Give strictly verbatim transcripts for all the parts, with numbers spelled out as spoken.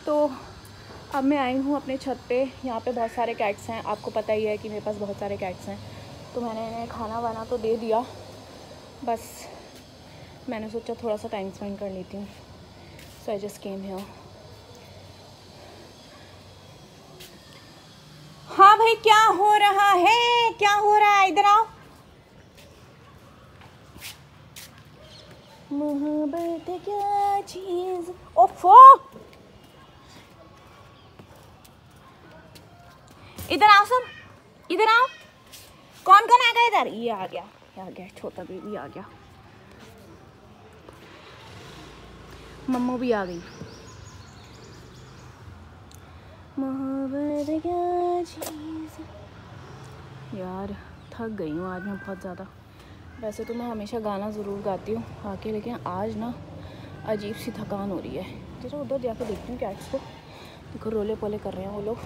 तो अब मैं आई हूँ अपने छत पे। यहाँ पे बहुत सारे कैट्स हैं, आपको पता ही है कि मेरे पास बहुत सारे कैट्स हैं। तो मैंने इन्हें खाना वाना तो दे दिया, बस मैंने सोचा थोड़ा सा टाइम स्पेंड कर लेती हूँ। So I just came here. हाँ भाई, क्या हो रहा है, क्या हो रहा है? इधर आओ। मोहब्बत क्या चीज। ओफो, इधर आओ सब, इधर आओ। कौन कौन आ गया इधर? ये आ गया, ये आ गया, छोटा बेबी आ गया, मम्मू भी आ गई। मोहब्बत क्या चीज़। यार थक गई हूँ आज मैं बहुत ज़्यादा। वैसे तो मैं हमेशा गाना ज़रूर गाती हूँ आके, लेकिन आज ना अजीब सी थकान हो रही है। जरा उधर जाके देखती हूँ कैट्स को। देखो रोले पोले कर रहे हैं वो लोग।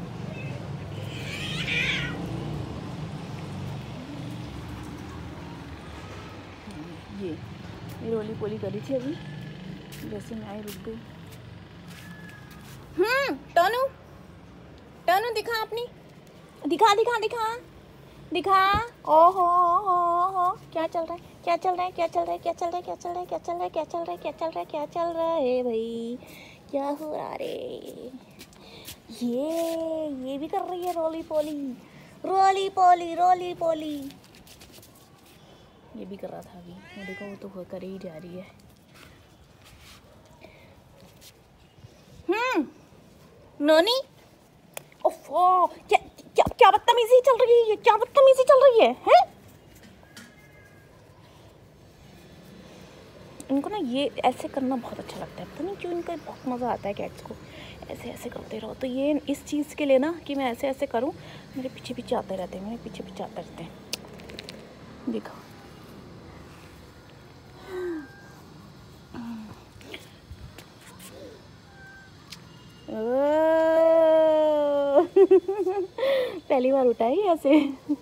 ये ये रोली पोली करी थी अभी, जैसे मैं आई रुक गई। हम्म टोनू, टोनू दिखा अपनी, दिखा दिखा दिखा दिखा। ओहो हो हो, क्या चल रहा है, क्या चल रहा है, क्या चल रहा है, क्या चल रहा है, क्या चल रहा है, क्या चल रहा है, क्या चल रहा है, क्या चल रहा है, क्या चल रहा है भाई, क्या हो रहा रे? ये ये भी कर रही है रोली पोली, रोली पोली, रोली पोली। ये भी कर रहा था अभी, मैं देखो वो तो कर ही जा रही है। हम्म नोनी, ओफो, क्या क्या क्या बदतमीजी चल रही है, ये क्या बदतमीजी चल रही है, हैं? इनको ना ये ऐसे करना बहुत अच्छा लगता है, पता नहीं क्यों इनको बहुत मज़ा आता है कैट्स को ऐसे ऐसे करते रहो। तो ये इस चीज़ के लिए ना कि मैं ऐसे ऐसे करूं, मेरे पीछे पीछे आते रहते हैं, मेरे पीछे पीछे आते रहते हैं। देखो पहली बार उठाई ऐसे।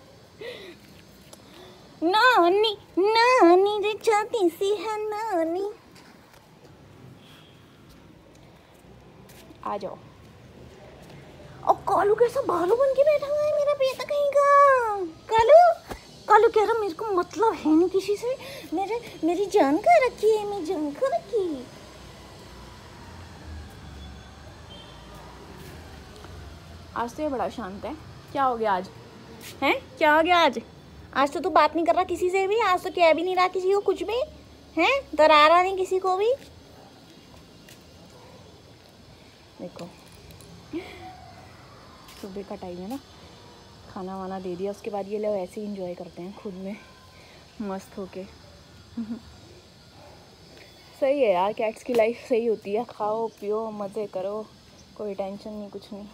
नानी नानी रे छोटी सी है नानी, आ जाओ। और कालू कैसा भालू बन के बैठा हुआ है मेरा बेटा कहीं का। कालू कालू कह रहा मेरे को मतलब है नहीं किसी से, मेरे मेरी जान का रखी है, मेरी जान का रखी। आज तो ये बड़ा शांत है, क्या हो गया आज हैं, क्या हो गया आज? आज तो तू बात नहीं कर रहा किसी से भी, आज तो कह भी नहीं रहा किसी को कुछ भी, हैं? डरा रहा नहीं किसी को भी। देखो सुबह का टाइम है ना, खाना वाना दे दिया, उसके बाद ये लोग ऐसे ही इंजॉय करते हैं खुद में मस्त होके। सही है यार, कैट्स की लाइफ सही होती है, खाओ पियो मज़े करो, कोई टेंशन नहीं, कुछ नहीं।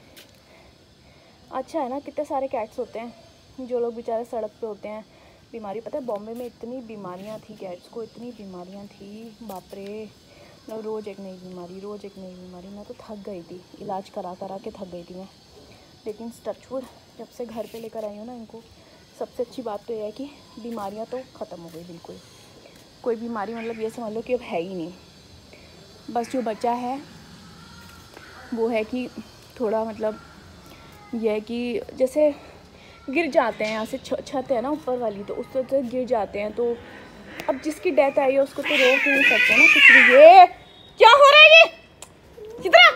अच्छा है ना, कितने सारे कैट्स होते हैं जो लोग बेचारे सड़क पे होते हैं, बीमारी। पता है बॉम्बे में इतनी बीमारियां थी कैट्स को, इतनी बीमारियां थी, बाप रे। मतलब रोज़ एक नई बीमारी, रोज़ एक नई बीमारी। मैं तो थक गई थी, इलाज करा करा के थक गई थी मैं। लेकिन टचवुड जब से घर पे लेकर आई हूँ ना इनको, सबसे अच्छी बात तो यह है कि बीमारियाँ तो ख़त्म हो गई बिल्कुल। कोई बीमारी मतलब ये समझ लो कि अब है ही नहीं। बस जो बचा है वो है कि थोड़ा मतलब यह है कि जैसे गिर जाते हैं यहाँ से, छत है ना ऊपर वाली, तो उस तरह गिर जाते हैं। तो अब जिसकी डेथ आई है उसको तो रोक नहीं सकते ना कुछ भी। ये क्या हो रहा है, ये किधर?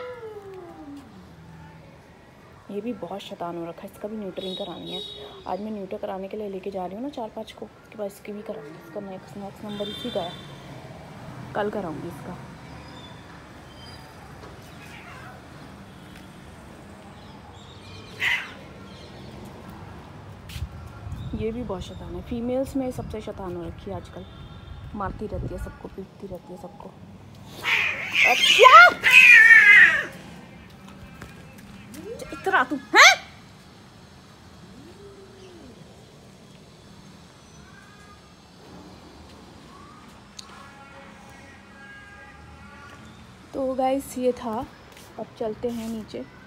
ये भी बहुत शैतान हो रखा है, इसका भी न्यूटरिंग करानी है। आज मैं न्यूटर कराने के लिए लेके जा रही हूँ ना चार पाँच को, उसके बाद इसकी भी कराऊंगी। इसका नेक्स्ट नेक्स्ट नंबर इसी का है, कल कराऊंगी इसका। ये भी बहुत शैतान है, फीमेल्स में सबसे शैतान हो रखी है आजकल, मारती रहती है सबको, पीटती रहती है सबको। अच्छा इतना तू हैं? तो गाइस ये था, अब चलते हैं नीचे।